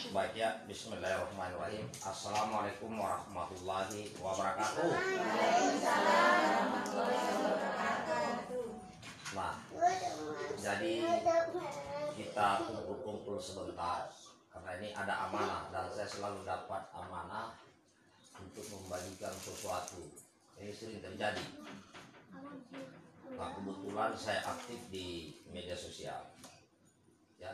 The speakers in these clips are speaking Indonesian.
Baik ya, bismillahirrahmanirrahim. Assalamualaikum warahmatullahi wabarakatuh. Nah, jadi kita kumpul-kumpul sebentar karena ini ada amanah dan saya selalu dapat amanah untuk membagikan sesuatu. Ini sering terjadi. Nah, kebetulan saya aktif di media sosial. Ya.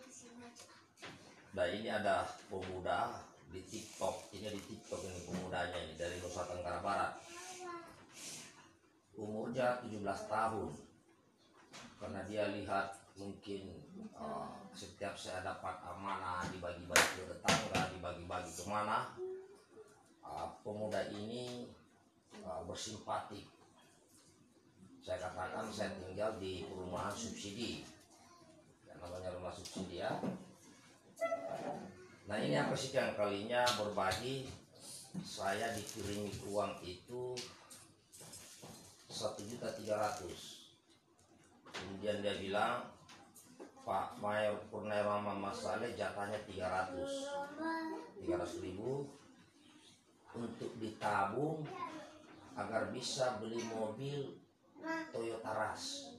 Nah, ini ada pemuda di TikTok. Ini di TikTok ini pemudanya ini dari Nusa Tenggara Barat. Umurnya 17 tahun. Karena dia lihat mungkin setiap saya dapat amanah dibagi-bagi ke tetangga, dibagi-bagi kemana, pemuda ini bersimpatik. Saya katakan saya tinggal di perumahan subsidi, yang namanya rumah subsidi ya. Nah, ini yang kesekian kalinya berbagi, saya dikirimi uang itu 1.300.000. Kemudian dia bilang, Pak Mayor Purnama Mama Saleh jatahnya 300.000 untuk ditabung agar bisa beli mobil Toyota Rush.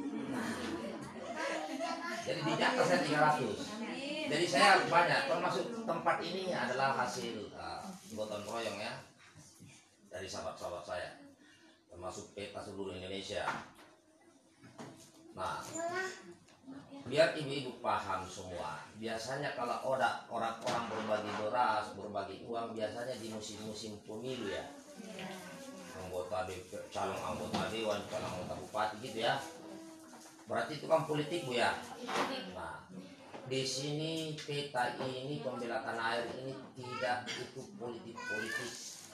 Jadi di jatah saya 300. Jadi saya banyak, termasuk tempat ini adalah hasil gotong royong ya dari sahabat-sahabat saya, termasuk peta seluruh Indonesia. Nah, biar ibu-ibu paham semua. Biasanya kalau orang-orang berbagi beras, berbagi uang, biasanya di musim-musim pemilu ya. Calon anggota dewan, calon anggota bupati gitu ya. Berarti itu kan politik Bu ya. Nah, di sini peta ini pembela tanah air ini tidak itu politik.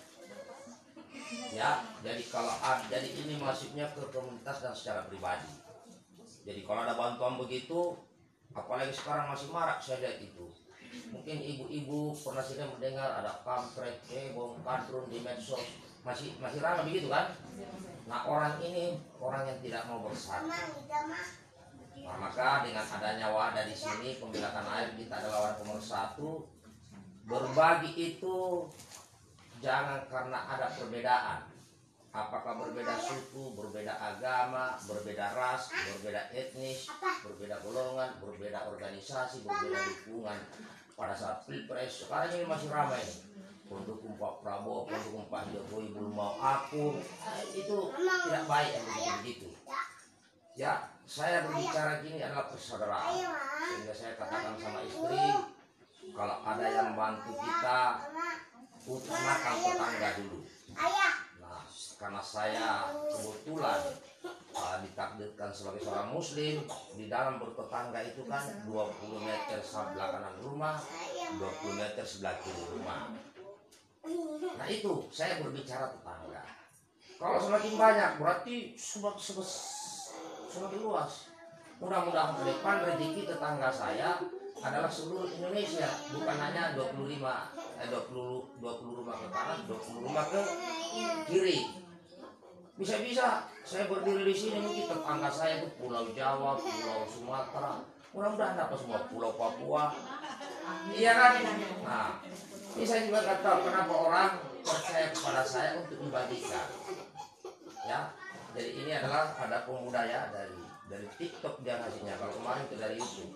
Ya, jadi jadi ini masuknya ke komunitas dan secara pribadi. Jadi kalau ada bantuan begitu, apalagi sekarang masih marak saya lihat itu. Mungkin ibu-ibu pernah sering mendengar ada kampret, cebong, kadrun di medsos, masih ramai begitu kan? Nah, orang ini orang yang tidak mau bersatu. Nah, maka dengan adanya wadah di sini pembela tanah air kita adalah orang pemersatu. Berbagi itu jangan karena ada perbedaan. Apakah berbeda suku, berbeda agama, berbeda ras, berbeda etnis, berbeda golongan, berbeda organisasi, berbeda dukungan. Pada saat pilpres sekarang ini masih ramai nih. Pendukung Pak Prabowo, pendukung Pak Jokowi belum mau akur. Itu tidak baik yang begitu. Ya, saya berbicara gini adalah persaudaraan. Sehingga saya katakan sama istri, kalau ada yang bantu kita, utamakan tetangga dulu. Nah, karena saya kebetulan ditakdirkan sebagai seorang muslim, di dalam bertetangga itu kan 20 meter sebelah kanan rumah, 20 meter sebelah kiri rumah. Nah, itu saya berbicara tetangga. Kalau semakin banyak berarti semakin luas. Mudah-mudahan ke depan rezeki tetangga saya adalah seluruh Indonesia, bukan hanya 20 rumah ke kanan, 20 rumah ke kiri. Bisa-bisa saya berdiri di sini mungkin tetangga saya itu Pulau Jawa, Pulau Sumatera, mudah-mudahan dapat semua, Pulau Papua. Iya kan? Nah, ini saya juga nggak tahu kenapa orang percaya kepada saya untuk membagikan. Ya, jadi ini adalah ada pemuda ya dari TikTok dia hasilnya. Kalau kemarin itu dari YouTube.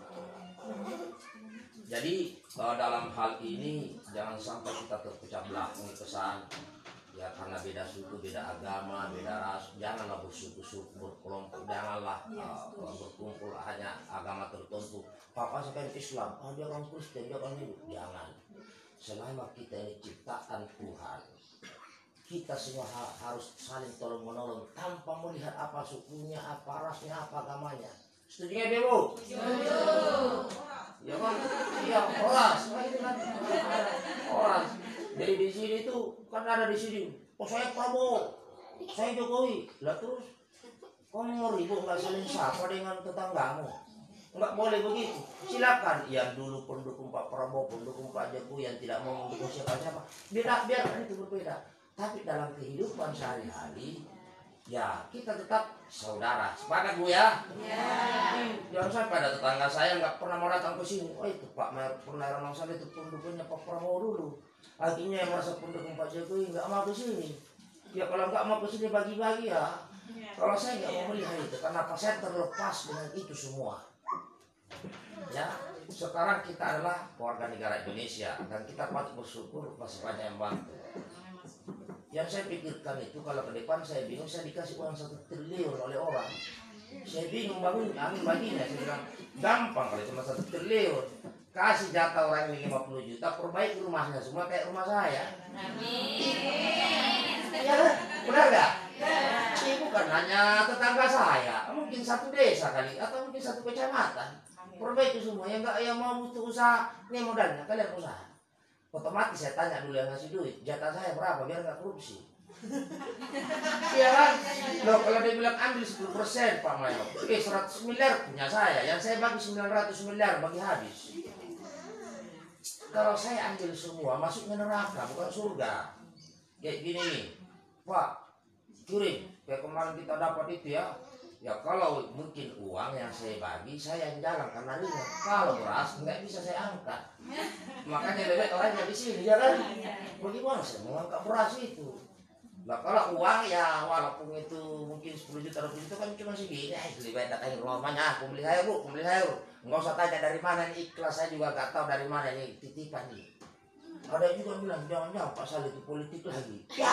Jadi dalam hal ini jangan sampai kita terpecah belah. Ini pesan ya, karena beda suku, beda agama, beda ras, janganlah bersuku-suku, berkelompok, janganlah berkumpul hanya agama tertentu. Papa sekarang Islam, dia orang Kristen, dia orang Hindu, jangan. Selama kita ini ciptaan Tuhan, kita semua harus saling tolong menolong tanpa melihat apa sukunya, apa rasnya, apa agamanya. Setuju nggak Bu? Setuju. Ya kan? Iya, oras. Oras. Jadi di sini tuh kan ada di sini. Oh, saya Prabowo, saya Jokowi. Lah terus kamu ribut nggak saling sapa dengan tetanggamu? Nggak boleh begitu. Silakan yang dulu pendukung Pak Prabowo, pendukung Pak Jokowi, yang tidak mau mendukung siapa-siapa, biarkan itu berbeda. Tapi dalam kehidupan sehari-hari ya kita tetap saudara. Sepakat Bu ya? Jangan sampai ada tetangga saya nggak pernah mau datang ke sini. Oh itu Pak Mayor Purnawirawan Mangsari itu pendukungnya Pak Prabowo dulu. Akhirnya yang merasa pendukung Pak Jokowi nggak mau ke sini. Ya kalau nggak mau ke sini bagi-bagi ya. Kalau saya nggak mau melihat itu, karena saya terlepas dengan itu semua. Ya, sekarang kita adalah warga negara Indonesia dan kita patut bersyukur masih banyak yang bantu. Yang saya pikirkan itu kalau ke depan saya bingung, saya dikasih uang 1 triliun oleh orang. Saya bingung bangun amin baginya. Saya bilang gampang kalau cuma 1 triliun. Kasih jatah orang ini 50 juta, perbaiki rumahnya semua kayak rumah saya. Amin. Ya, benar gak? Ini bukan hanya tetangga saya, mungkin satu desa kali atau mungkin satu kecamatan. Perbaiki semua yang nggak yang mau butuh usaha, ini modalnya kalian usaha. Otomatis saya tanya dulu yang ngasih duit, jatah saya berapa biar nggak korupsi. Iya kan? Loh kalau dia bilang ambil 10% Pak Mayor, 100 miliar punya saya, yang saya bagi 900 miliar bagi habis. Kalau saya ambil semua, masuknya neraka bukan surga. Kayak gini nih, Pak, kirim kayak kemarin kita dapat itu ya. Ya kalau mungkin uang yang saya bagi saya yang jalan karena ringan. Kalau beras nggak bisa saya angkat. Makanya lebih orangnya di sini ya kan. Bagaimana saya mau angkat beras itu? Nah kalau uang ya walaupun itu mungkin 10 juta rupiah itu kan cuma segini. Lebih baik datangin rumahnya. Aku beli saya Bu, aku beli saya Bu. Nggak usah tanya dari mana ini ikhlas, saya juga nggak tahu dari mana ini titipan nih. Ada juga bilang jangan-jangan Pak Salih itu politik lagi. Ya.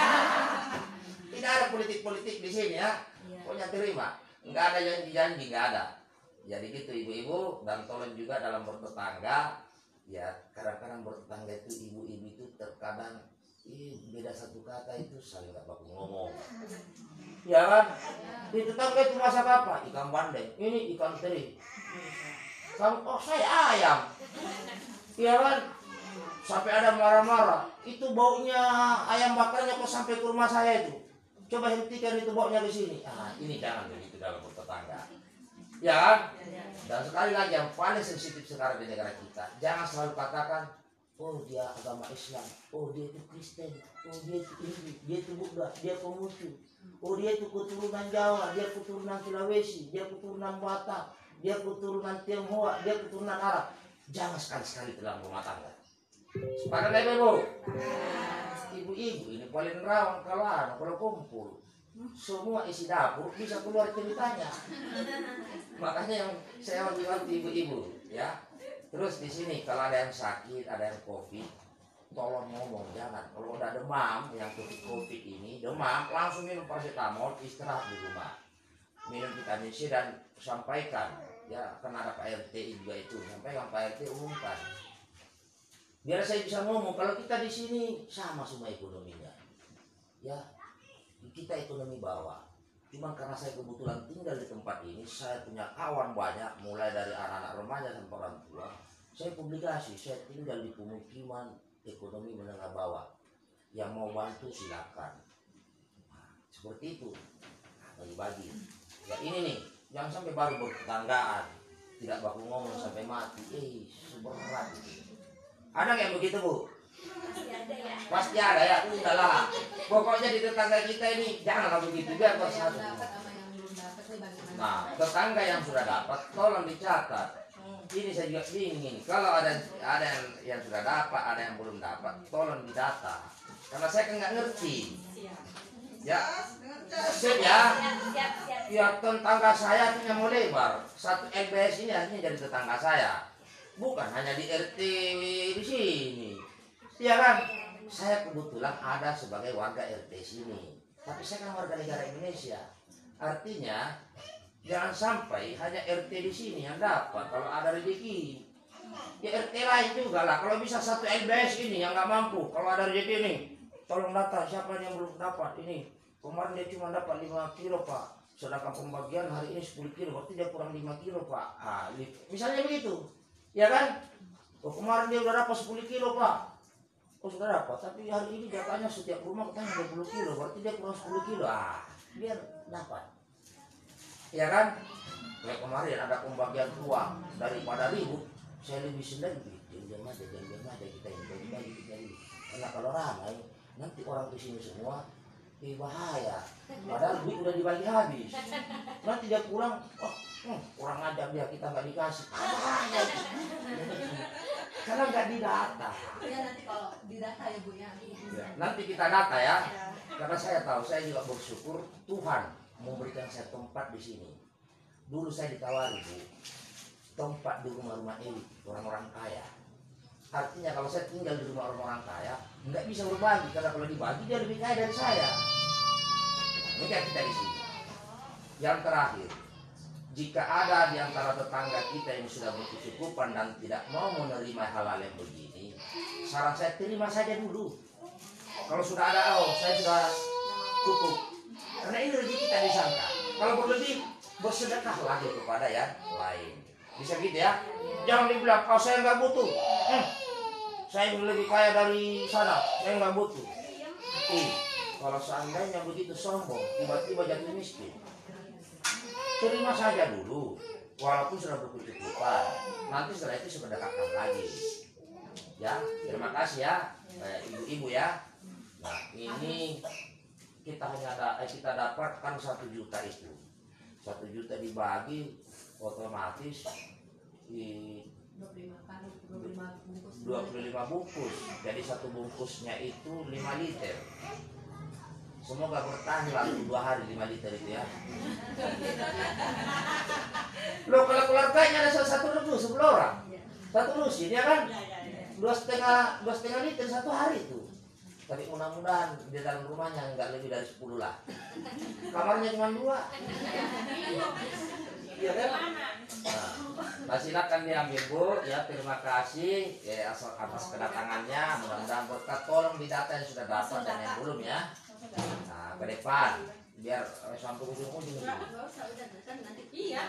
Tidak ada politik-politik di sini ya. Pokoknya terima. Nggak ada janji-janji, nggak ada. Jadi gitu ibu-ibu, dan tolong juga dalam bertetangga. Ya kadang-kadang bertetangga itu ibu-ibu itu terkadang beda satu kata itu saling nggak baku ngomong. Ya kan? Di tetangga itu masak apa? Ikan bandeng. Ini ikan teri. Kamu, oh saya ayam. Ya kan? Sampai ada marah-marah. Itu baunya ayam bakarnya kok sampai ke rumah saya itu. Coba hentikan itu baunya di sini. Ah, ini jangan begitu dalam bertetangga. Ya kan? Dan sekali lagi yang paling sensitif sekarang di negara kita, jangan selalu katakan, oh dia agama Islam, oh dia itu Kristen, oh dia itu Hindu, dia itu Buddha, dia Konghucu, oh dia itu keturunan Jawa, dia keturunan Sulawesi, dia keturunan Batak, dia keturunan Tionghoa, dia keturunan Arab. Jangan sekali-sekali dalam rumah tangga. Sepakat ya ibu? Ibu-ibu ini paling rawan kalau kumpul. Semua isi dapur bisa keluar ceritanya. Makanya yang saya wanti-wanti ibu-ibu ya. Terus di sini kalau ada yang sakit, ada yang COVID, tolong ngomong jangan. Kalau udah demam, yang COVID ini demam, langsung minum paracetamol, istirahat di rumah. Minum vitamin C dan sampaikan ya, kan ada Pak RT juga itu, sampaikan Pak RT umumkan. Biar saya bisa ngomong kalau kita di sini sama semua ekonominya. Ya, kita ekonomi bawah. Cuma karena saya kebetulan tinggal di tempat ini, saya punya kawan banyak, mulai dari anak-anak remaja sampai orang tua. Saya publikasi, saya tinggal di pemukiman ekonomi menengah bawah. Yang mau bantu silakan. Nah, seperti itu, bagi-bagi. Ya ini nih, jangan sampai baru bertetanggaan, tidak baku ngomong sampai mati. Seberat itu. Ada nggak yang begitu Bu? Pasti ada ya, udahlah. Pokoknya di tetangga kita ini janganlah begitu, biar bersatu. Nah, tetangga yang sudah dapat, tolong dicatat. Ini saya juga ingin, kalau ada yang sudah dapat, ada yang belum dapat, tolong didata. Karena saya kan nggak ngerti. Ya, siap ya. Ya tetangga saya punya mau lebar. Satu LBS ini artinya jadi tetangga saya. Bukan hanya di RT di sini. Ya kan? Saya kebetulan ada sebagai warga RT sini. Tapi saya kan warga negara Indonesia. Artinya jangan sampai hanya RT di sini yang dapat kalau ada rezeki. Ya RT lain juga lah. Kalau bisa satu LBS ini yang nggak mampu, kalau ada rezeki ini, tolong data siapa yang belum dapat ini. Kemarin dia cuma dapat 5 kilo Pak. Sedangkan pembagian hari ini 10 kilo, berarti dia kurang 5 kilo Pak. Ah, misalnya begitu. Ya kan? Oh, kemarin dia udah dapat 10 kilo Pak. Oh sudah dapat, tapi hari ini jatahnya setiap rumah katanya 20 kilo, berarti dia kurang 10 kilo. Ah, biar dapat. Ya kan? Kayak kemarin ada pembagian uang daripada ribut, saya lebih senang diam aja kita ini bagi-bagi kita ini. Karena kalau ramai nanti orang di sini semua bahaya. Padahal duit udah dibagi habis. Nanti dia pulang, oh, kurang ajar dia, kita nggak dikasih. Bahaya. Karena nggak didata. Ya nanti kalau didata ya Bu ya. Nanti kita data ya. Karena saya tahu, saya juga bersyukur Tuhan memberikan saya tempat di sini. Dulu saya ditawari Bu, tempat di rumah-rumah elit, orang-orang kaya. Artinya kalau saya tinggal di rumah orang-orang kaya, nggak bisa berbagi, karena kalau dibagi dia lebih kaya dari saya. Ini kayak kita di sini. Yang terakhir, jika ada di antara tetangga kita yang sudah berkecukupan dan tidak mau menerima hal-hal yang begini, saran saya terima saja dulu. Kalau sudah ada, oh saya sudah cukup. Karena ini rezeki kita disangka. Kalau berlebih, bersedekah lagi kepada yang lain. Bisa gitu ya? Jangan dibilang, oh saya nggak butuh. Saya lebih kaya dari sana, saya nggak butuh. Kalau seandainya begitu sombong, tiba-tiba jatuh miskin. Terima saja dulu, walaupun sudah berkecukupan. Nanti setelah itu sedekahkan lagi. Ya, terima kasih ya, ibu-ibu ya. Nah, ini kita dapatkan 1 juta itu. 1 juta dibagi otomatis di 25 bungkus. Jadi 1 bungkusnya itu 5 liter. Semoga bertahan lalu 2 hari 5 liter itu ya. Loh kalau keluarganya ada 1 dus 10 orang. 1 lusin ya kan? 2,5 liter 1 hari itu. Tapi mudah-mudahan di dalam rumahnya nggak lebih dari 10 lah. Kamarnya cuma 2. Iya kan? Nah, silakan diambil Bu. Ya terima kasih ya, atas kedatangannya. Mudah-mudahan berkat, tolong didata yang sudah dapat dan yang belum ya. Nah ke depan biar sampai ujung-ujung. Iya.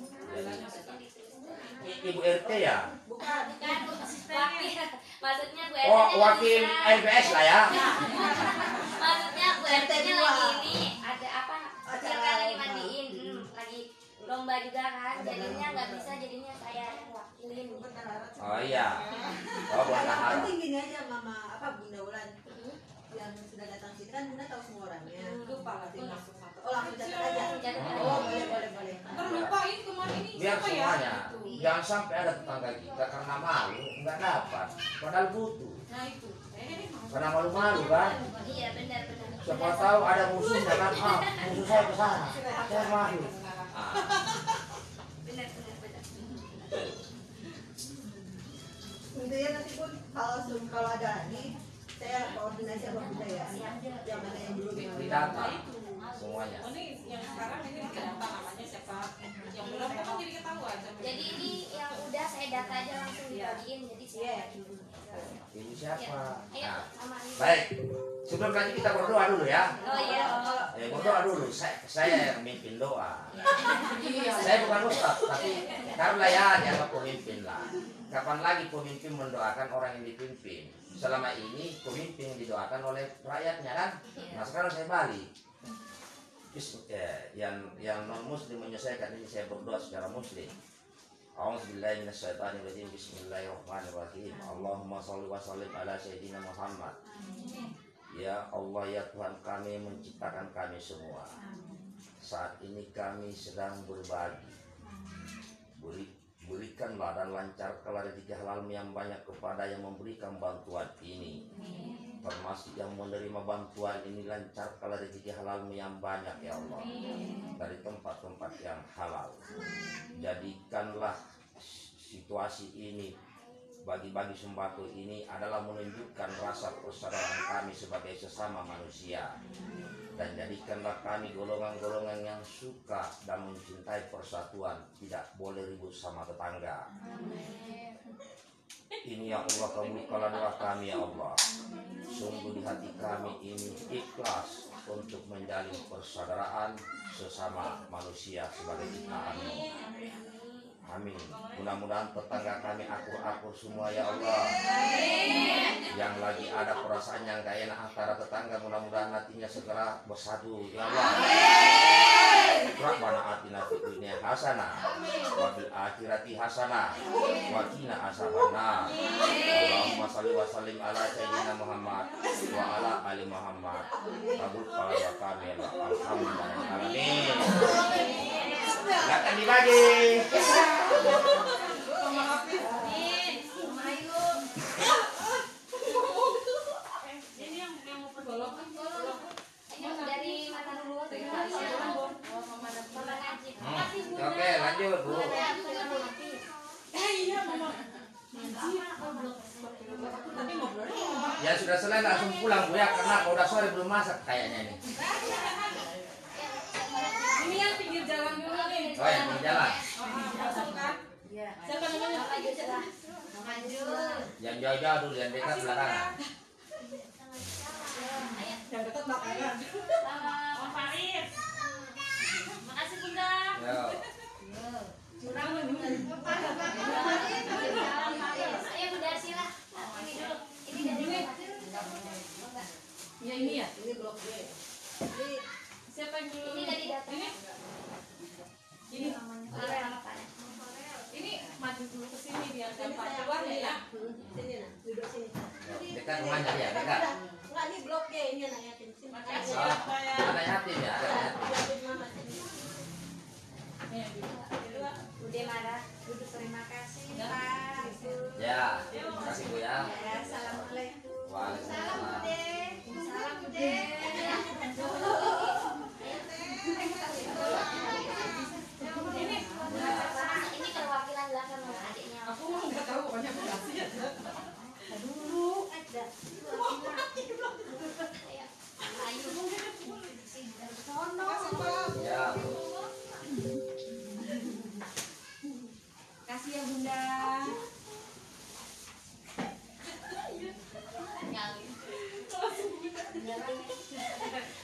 Ibu RT ya? Bukan wakil. Maksudnya Bu RT. Oh wakil LPS lah ya. Maksudnya Bu RT-nya lagi ini ada apa? Acara lagi mandiin, lagi lomba juga kan. Jadinya nggak bisa, jadinya saya yang wakilin. Oh iya. Oh buat Nahara. Penting gini aja Mama Bunda Wulan. Yang sudah datang sini kan Bunda tahu semua orangnya. Lupa langsung satu. Oh langsung catat aja. Oh boleh. Terlupa ini kemarin ini Biar siapa ya? semuanya. Jangan sampai ada tetangga kita karena malu nggak dapat. Padahal butuh. Nah itu. Karena malu-malu kan. Iya benar. Siapa tahu ada musuhnya kan? Musuh saya ke sana. Saya malu. Benar. Intinya nanti pun kalau ada ini saya koordinasi sama Bunda ya. Yang mana yang belum Di data semuanya. Oh ini yang sekarang ini data namanya siapa? Yang belum kan jadi ketahuan. Jadi ini yang udah saya data aja langsung dibagiin, jadi saya dulu. Ibu siapa? Ayo Nah, sama ini. baik. Sebelum lanjut kita berdoa dulu ya. Oh iya. Berdoa dulu. Saya yang mimpin doa. Saya bukan ustaz, tapi karena ya dianggap pemimpin lah. Kapan lagi pemimpin mendoakan orang yang dipimpin? Selama ini pemimpin didoakan oleh rakyatnya kan? Nah sekarang saya balik. Yang non muslim menyelesaikan ini, saya berdoa secara muslim. A'udzubillahi minasyaitonirrajim. Bismillahirrahmanirrahim. Allahumma shalli wa sallim ala sayyidina Muhammad. Ya Allah ya Tuhan kami, menciptakan kami semua. Saat ini kami sedang berbagi. Berikanlah dan lancarkanlah rezeki halal yang banyak kepada yang memberikan bantuan ini. Termasuk yang menerima bantuan ini, lancarkanlah rezeki halal yang banyak ya Allah. Dari tempat-tempat yang halal. Jadikanlah situasi ini, bagi-bagi sembako ini adalah menunjukkan rasa persaudaraan kami sebagai sesama manusia. Dan jadikanlah kami golongan-golongan yang suka dan mencintai persatuan, tidak boleh ribut sama tetangga. Ini ya Allah, kabulkanlah doa kami ya Allah. Sungguh di hati kami ini ikhlas untuk menjalin persaudaraan sesama manusia sebagai ciptaan. Amin. Mudah-mudahan tetangga kami akur-akur semua ya Allah. Yang lagi ada perasaan yang gak enak antara tetangga, mudah-mudahan nantinya segera bersatu ya Allah. Rabbana atina fid dunya hasanah wa fil akhirati hasanah wa qina azabannar. Allahumma shalli wa sallim ala sayyidina Muhammad wa ala ali Muhammad. Kabul qala kami ya Allah. Alhamdulillah. Amin. Silakan dibagi. Dari mana dulu? Oke, lanjut Bu. Ya sudah selesai langsung pulang Bu ya, karena udah sore belum masak kayaknya ini. Ini yang pinggir jalan dulu nih. Oh yang pinggir jalan. Langsung kan? Siapa namanya? Yang jauh-jauh dulu, yang dekat belakangan. Yang dekat bakaran. Om Farid. Makasih Bunda. Yo. Ayo Bunda Sila. Ini dulu. Ini dari Ya ini ya. Ini blok B. Ini Siapa yang dulu? Ini dari data. Ini. Ini maju dulu ke sini biar gampang keluar ya. Sini nah, duduk sini. Dekat rumahnya ya, dekat. Enggak, ini blok G, ini anak yatim. Sini. Makasih Oh, ya Pak ya. anak yatim ya, anak yatim. Yatim mama sini. Nih, dulu. Bude marah. Duduk terima kasih Pak. Ya, terima kasih Bu ya. Ya, assalamualaikum. Waalaikumsalam. Salam Bude. Ini perwakilan belakang adiknya. Aku mau nggak tahu pokoknya makasih ya. Dulu ada. Ayo. Sono. Ya, Bu. Kasih ya Bunda. Nyali.